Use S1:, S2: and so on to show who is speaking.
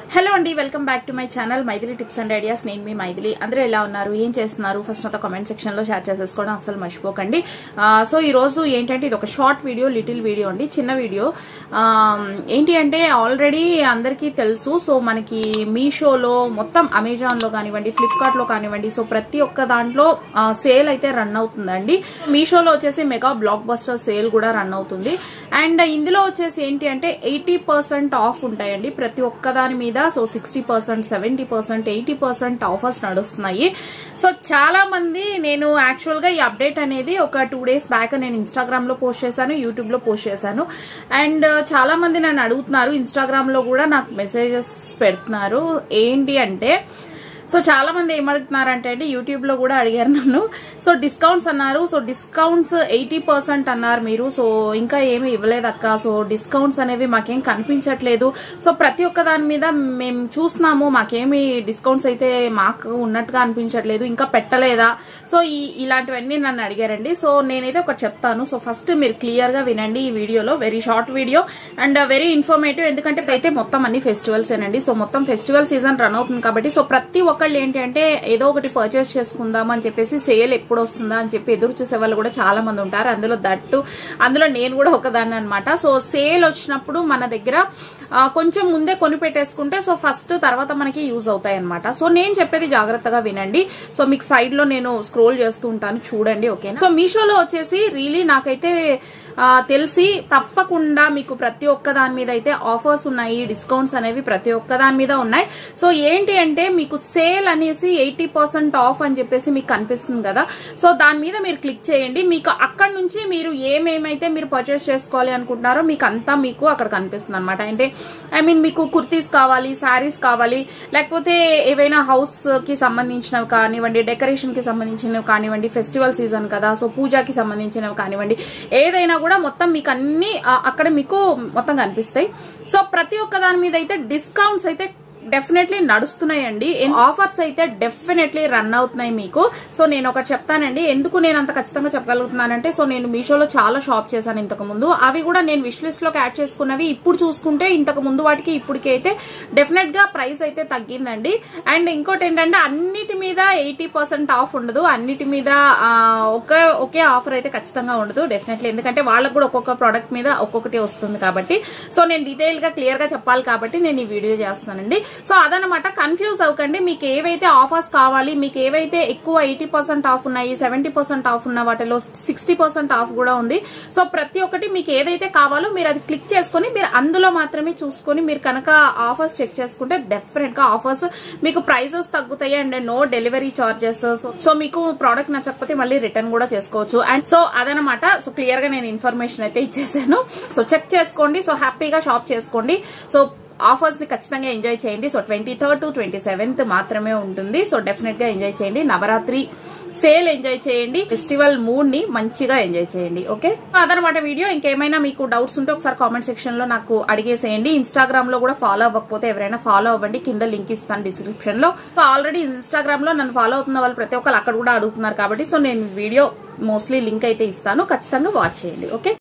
S1: Hello అండి, welcome back to my channel Mythili tips and ideas. నేను మీ మైథిలి. అందరూ ఎలా ఉన్నారు, ఏం చేస్తున్నారు? ఫస్ట్ అంతా కామెంట్ సెక్షన్ లో షేర్ చేసేసుకోవడం అసలు మర్చిపోకండి. సో ఈ రోజు ఏంటంటే ఇది ఒక షార్ట్ వీడియో, లిటిల్ వీడియో అండి, చిన్న వీడియో. ఏంటి అంటే ఆల్రెడీ అందరికీ తెలుసు. సో మనకి మీషోలో, మొత్తం అమెజాన్ లో కానివ్వండి, ఫ్లిప్కార్ట్ లో కానివ్వండి, సో ప్రతి ఒక్క దాంట్లో సేల్ అయితే రన్ అవుతుందండి. మీషోలో వచ్చేసి మెగా బ్లాక్ బస్టర్ సేల్ కూడా రన్ అవుతుంది. అండ్ ఇందులో వచ్చేసి ఏంటి అంటే 80% ఆఫ్ ఉంటాయండి ప్రతి ఒక్క దాని మీద. సో 60%, 70%, 80% ఆఫర్స్ నడుస్తున్నాయి. సో చాలా మంది, నేను యాక్చువల్ గా ఈ అప్డేట్ అనేది ఒక 2 days బ్యాక్ నేను ఇన్స్టాగ్రామ్ లో పోస్ట్ చేశాను, యూట్యూబ్ లో పోస్ట్ చేశాను. అండ్ చాలా మంది నన్ను అడుగుతున్నారు, ఇన్స్టాగ్రామ్ లో కూడా నాకు మెసేజెస్ పెడుతున్నారు. ఏంటి అంటే, సో చాలా మంది ఏమడుగుతున్నారంటే అండి, యూట్యూబ్ లో కూడా అడిగారు నన్ను. సో డిస్కౌంట్స్ అన్నారు. సో డిస్కౌంట్స్ 80% అన్నారు మీరు. సో ఇంకా ఏమి ఇవ్వలేదు అక్క. సో డిస్కౌంట్స్ అనేవి మాకేం కనిపించట్లేదు. సో ప్రతి ఒక్క దాని మీద మేము చూస్తున్నాము, మాకేమి డిస్కౌంట్స్ అయితే మాకు ఉన్నట్టుగా అనిపించట్లేదు, ఇంకా పెట్టలేదా? సో ఇలాంటివన్నీ నన్ను అడిగారండి. సో నేనైతే ఒకటి చెప్తాను. సో ఫస్ట్ మీరు క్లియర్ గా వినండి ఈ వీడియోలో. Very short video and very informative. ఎందుకంటే అయితే మొత్తం అన్ని ఫెస్టివల్స్ ఏనండి. సో మొత్తం ఫెస్టివల్ సీజన్ రన్ అవుతుంది కాబట్టి, సో ప్రతి ఒకళ్ళు ఏంటి అంటే ఏదో ఒకటి పర్చేస్ చేసుకుందాం అని చెప్పేసి, సేల్ ఎప్పుడు వస్తుందా అని చెప్పి ఎదురు చూసే వాళ్ళు కూడా చాలా మంది ఉంటారు. అందులో నేను కూడా ఒకదాన్ని అనమాట. సో సేల్ వచ్చినప్పుడు మన దగ్గర కొంచెం ముందే కొని పెట్టేసుకుంటే, సో ఫస్ట్ తర్వాత మనకి యూజ్ అవుతాయి అనమాట. సో నేను చెప్పేది జాగ్రత్తగా వినండి. సో మీకు సైడ్ లో నేను స్క్రోల్ చేస్తూ ఉంటాను, చూడండి. ఓకే. సో మీషోలో వచ్చేసి రియలీ నాకైతే తెలిసి తప్పకుండా మీకు ప్రతి ఒక్క దాని మీద అయితే ఆఫర్స్ ఉన్నాయి, డిస్కౌంట్స్ అనేవి ప్రతి ఒక్క దాని మీద ఉన్నాయి. సో ఏంటి అంటే మీకు సేల్ అనేసి 80% ఆఫ్ అని చెప్పేసి మీకు కనిపిస్తుంది కదా. సో దాని మీద మీరు క్లిక్ చేయండి. మీకు అక్కడ నుంచి మీరు ఏమేమైతే మీరు పర్చేస్ చేసుకోవాలి అనుకుంటున్నారో మీకు అంతా మీకు అక్కడ కనిపిస్తుంది అనమాట. అంటే మీకు కుర్తీస్ కావాలి, శారీస్ కావాలి, లేకపోతే ఏవైనా హౌస్ కి సంబంధించినవి కానివ్వండి, డెకరేషన్ కి సంబంధించినవి కానివ్వండి, ఫెస్టివల్ సీజన్ కదా, సో పూజకి సంబంధించినవి కానివ్వండి, ఏదైనా కూడా మొత్తం మీకు అన్ని అక్కడ మీకు మొత్తం కనిపిస్తాయి. సో ప్రతి ఒక్క దాని మీద అయితే డిస్కౌంట్స్ అయితే డెఫినెట్లీ నడుస్తున్నాయండి. ఆఫర్స్ అయితే డెఫినెట్లీ రన్ అవుతున్నాయి మీకు. సో నేను ఒకటి చెప్తానండి, ఎందుకు నేను అంత ఖచ్చితంగా చెప్పగలుగుతున్నానంటే, సో నేను మీషోలో చాలా షాప్ చేశాను ఇంతకు ముందు. అవి కూడా నేను విష్ లిస్ట్ లోకి యాడ్ చేసుకున్నవి. ఇప్పుడు చూసుకుంటే ఇంతకు ముందు వాటికి ఇప్పటికి అయితే డెఫినెట్ గా ప్రైస్ అయితే తగ్గిందండి. అండ్ ఇంకోటి ఏంటంటే, అన్నిటి మీద 80% ఆఫ్ ఉండదు, అన్నిటి మీద ఒకే ఆఫర్ అయితే ఖచ్చితంగా ఉండదు డెఫినెట్లీ. ఎందుకంటే వాళ్ళకు కూడా ఒక్కొక్క ప్రోడక్ట్ మీద ఒక్కొక్కటి వస్తుంది కాబట్టి. సో నేను డీటెయిల్ గా క్లియర్ గా చెప్పాలి కాబట్టి నేను ఈ వీడియో చేస్తున్నానండి. సో అదనమాట, కన్ఫ్యూజ్ అవ్వకండి. మీకు ఏవైతే ఆఫర్స్ కావాలి, మీకు ఏవైతే ఎక్కువ 80% ఆఫ్ ఉన్నాయి, 70% ఆఫ్ ఉన్న వాటిలో 60% ఆఫ్ కూడా ఉంది. సో ప్రతి ఒక్కటి మీకు ఏదైతే కావాలో మీరు అది క్లిక్ చేసుకుని మీరు అందులో మాత్రమే చూసుకుని మీరు కనుక ఆఫర్స్ చెక్ చేసుకుంటే డెఫినెట్ గా ఆఫర్స్ మీకు ప్రైజెస్ తగ్గుతాయి. And no delivery charges. So మీకు ప్రోడక్ట్ నచ్చకపోతే మళ్ళీ రిటర్న్ కూడా చేసుకోవచ్చు. అండ్ సో అదనమాట. సో క్లియర్ గా నేను ఇన్ఫర్మేషన్ అయితే ఇచ్చేసాను. సో చెక్ చేసుకోండి. సో హ్యాపీగా షాప్ చేసుకోండి. సో ఆఫర్స్ ని ఖచ్చితంగా ఎంజాయ్ చేయండి. సో 23rd to 27th మాత్రమే ఉంటుంది. సో డెఫినెట్ గా ఎంజాయ్ చేయండి. నవరాత్రి సేల్ ఎంజాయ్ చేయండి. ఫెస్టివల్ మూడ్ ని మంచిగా ఎంజాయ్ చేయండి. ఓకే, అదనమాట వీడియో. ఇంకేమైనా మీకు డౌట్స్ ఉంటే ఒకసారి కామెంట్ సెక్షన్ లో నాకు అడిగేసేయండి. ఇన్స్టాగ్రామ్ లో కూడా ఫాలో అవ్వకపోతే ఎవరైనా ఫాలో అవ్వండి, కింద లింక్ ఇస్తాను డిస్క్రిప్షన్ లో. సో ఆల్రెడీ ఇన్స్టాగ్రామ్ లో నన్ను ఫాలో అవుతున్న వాళ్ళు ప్రతి ఒక్కరు అక్కడ కూడా అడుగుతున్నారు కాబట్టి, సో నేను వీడియో మోస్ట్లీ లింక్ అయితే ఇస్తాను, ఖచ్చితంగా వాచ్ చేయండి. ఓకే.